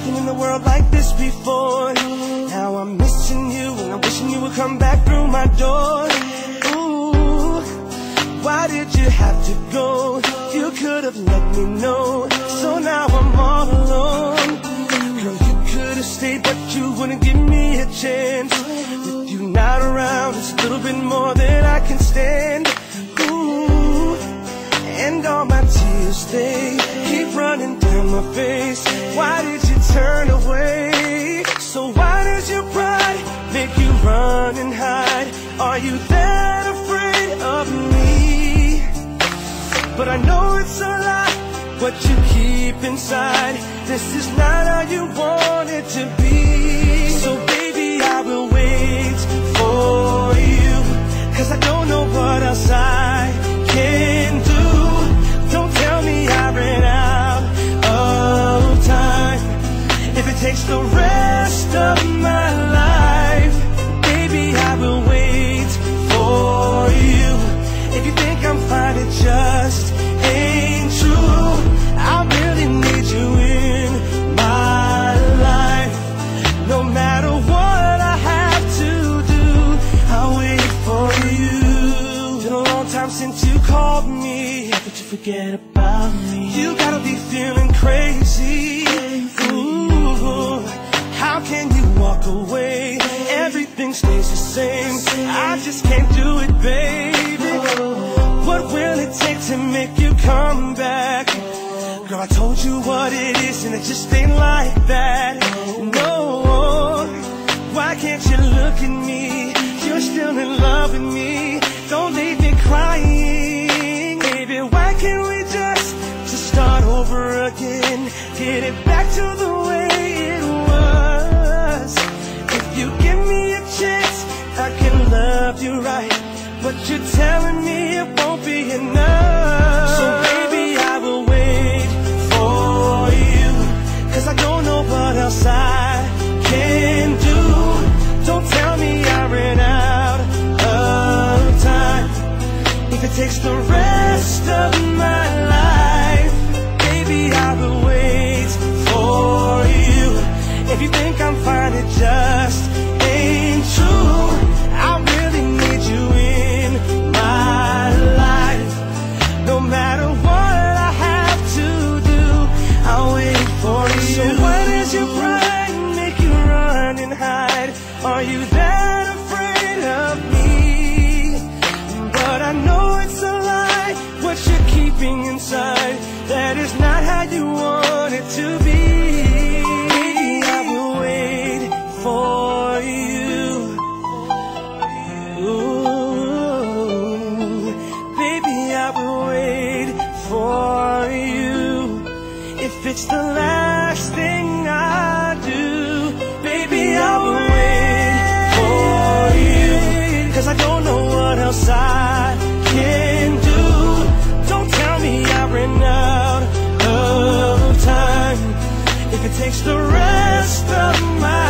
nothing in the world like this before. Now I'm missing you and I'm wishing you would come back through my door. Ooh, why did you have to go? You could have let me know. So now I'm all alone. Girl, you could have stayed, but you wouldn't give me a chance. With you not around, it's a little bit more than I can stand. Ooh, and all my tears, they keep running down my face. Why did you turn away? So why does your pride make you run and hide? Are you that afraid of me? But I know it's a lie, what you keep inside. This is not how you want it to be. So baby, I will wait for you, 'cause I don't know what else I can do. Don't tell me I ran out of time. If it takes the rest of my life, baby, I will wait for you. If you think I'm fine, it just ain't true. I really need you in my life. No matter what I have to do, I'll wait for you. Been a long time since you called me, but you forget about me. You gotta be feeling crazy. Ooh, how can you walk away? Everything stays the same. I just can't do it, baby. What will it take to make you come back? Girl, I told you what it is and it just ain't like that. No, why can't you look at me? You're still in love with me. Don't leave me crying. Baby, why can't we just start over again? Get it back to the way it was. If you give me a chance, I can love you right. But you're telling me it won't be enough. So baby, I will wait for you, 'cause I don't know what else I can do. Don't tell me I ran out of time. If it takes the rest of my life, baby, I will wait for you. If you think I'm fine, it just ain't true. I really need you in my life. No matter what I have to do, I'll wait for you. So why does your pride make you run and hide? Are you that afraid of me? But I know it's a lie, what you're keeping inside. That is not how you want it to be. Baby, I will wait for you. Ooh, baby, I will wait for you. If it's the last thing I do, baby, I will wait for you. 'Cause I don't know what else I can do. Don't tell me I ran out of time. If it takes the rest of my